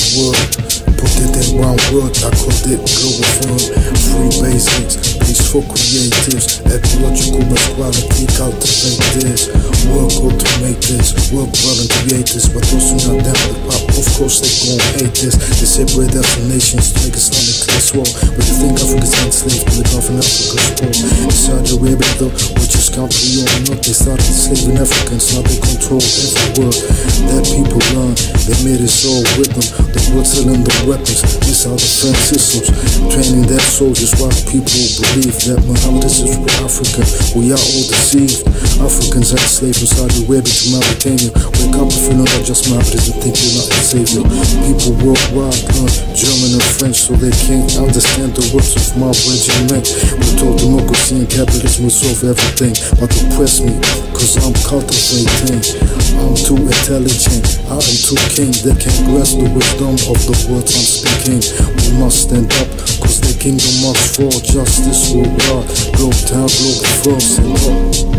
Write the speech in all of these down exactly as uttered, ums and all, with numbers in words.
world. Put it in one word, I called it Globalfirm. Free basics, peaceful creatives, ecological equality, cultivate this. Work automate this, work well and create this. But those who not down with pop, of course they gon' hate this. They separate us from nations to make Islamic class war. But you think Africa's enslaved to live off in Africa's poor. In Saudi Arabia though, which is country or not, they started enslaving Africans, now they control every word that people learn. They made us all with them, the words selling the weapons, missile defense systems, training their soldiers while people believe that Muhammad is for Africa. We are all deceived. Africans are enslaved from Saudi Arabia to Mauritania. Wake up if you know that just Muhammad is and think you're not a savior. People worldwide learn German and French so they can't understand the words of my regiment. We're told democracy and capitalism will solve everything, but oppress me cause I'm cultivating. I'm too intelligent, I am too king. They can't grasp the wisdom of the words I'm speaking. We must stand up cause the kingdom must fall. Justice will rise. Globetown, Globalfirm, stand up.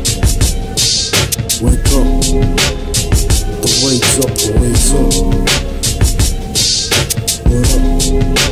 Wake up. The wake's up, the wake's up. What up?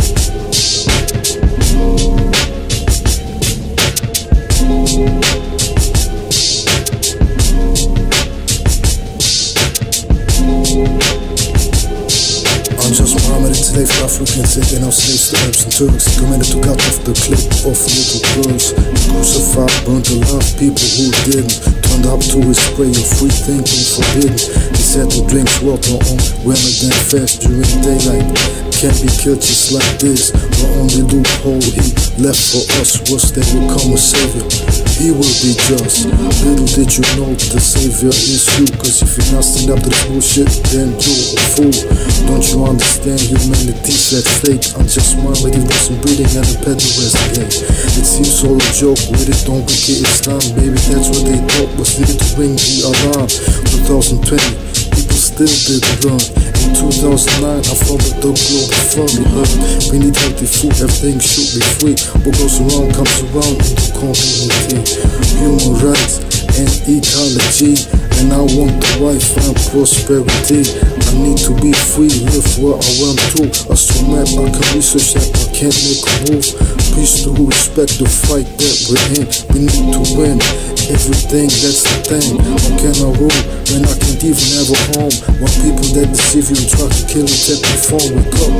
Enslaved Africans taking our slaves to Arabs and Turks, committed to cut off the clip of little girls, crucified, burned alive people who didn't, turned up to his spray of free thinking forbidden. He said to drink water on women then fast during daylight, can't be killed just like this. The only loophole he left for us was that will come a savior. He will be just. Little did you know the savior is you, cause if you're not stand up to this bullshit, then you're a fool. Don't you understand humanity's at stake? I'm just one with you wasn't breathing and a pedalist again. It seems all a joke, with it don't wicked it's time. Baby, that's what they thought was needed to ring the alarm. twenty twenty, people still didn't run. In two thousand nine, I followed the Globalfirm. We need healthy food, everything should be free. What goes around comes around in the community. Human rights and ecology, and I want the life and prosperity. I need to be free, live where I want to. I so mad I can research that I can't make a move. Peace to who respect the fight that we're in. We need to win everything, that's the thing. How can I rule when I can't even have a home? While people that deceive you and try to kill you take the phone. Wake up,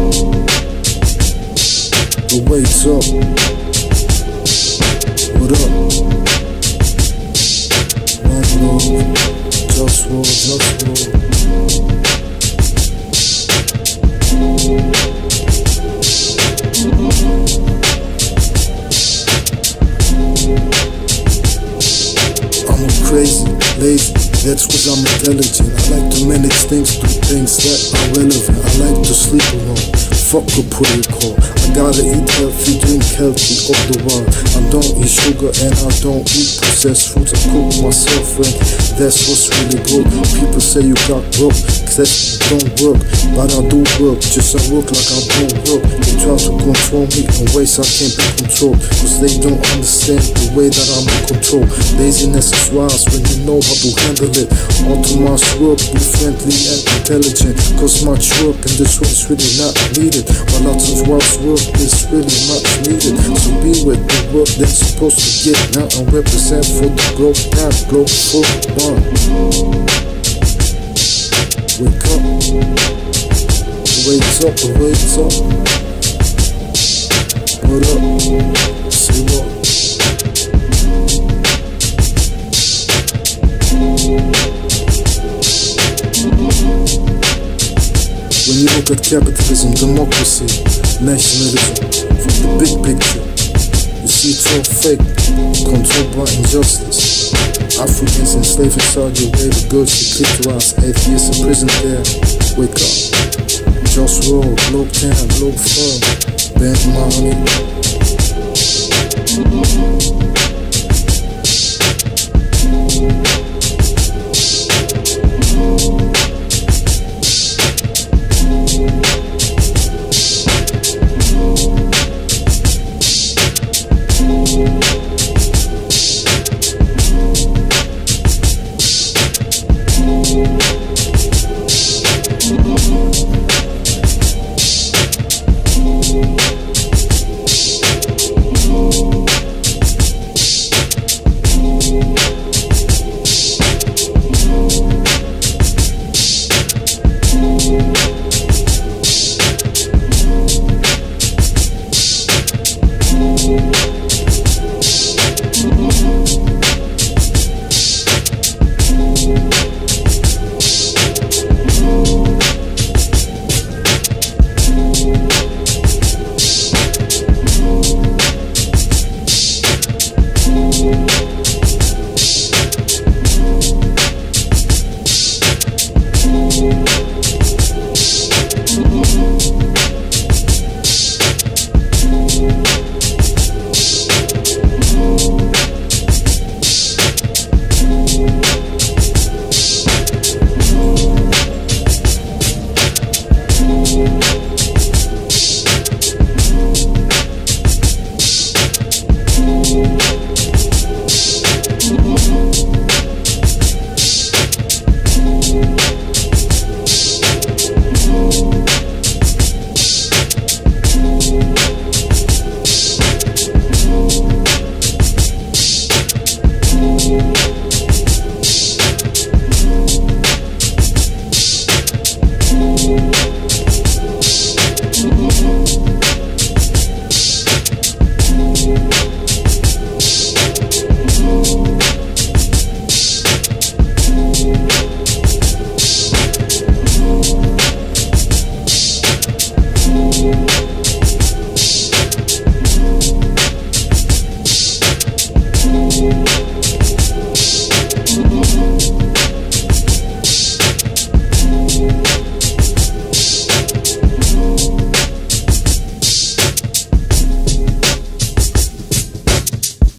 the wake's up. What up? One love, JustWar, JustWar. I'm crazy, lazy, that's cause I'm intelligent. I like to manage things, do things that are relevant. I like to sleep alone, fuck a protocol. I gotta eat healthy, drink healthy, off the wine. I don't eat sugar and I don't eat processed foods. I cook myself and that's what's really good. People say you got broke, cause that don't work. But I do work, just I work like I don't work. They try to control me in ways I can't be controlled, cause they don't understand the way that I'm in control. Laziness is wise when you know how to handle it. Automatic work, be friendly and intelligent, cause much work in this world is really not needed. While lots of wise work is really much needed. So be with the work that's supposed to get now and represent for the Globetown, Globalfirm. Wake up, the wake's up, the wake's up. What up? Say what? When you look at capitalism, democracy, nationalism, from the big picture, you see it's all fake, controlled by injustice. Africans enslaved in Saudi Arabia, girls who clitoris, atheists in prison there. Wake up, JustWar, Globetown, Globalfirm, band money. Globalfirm.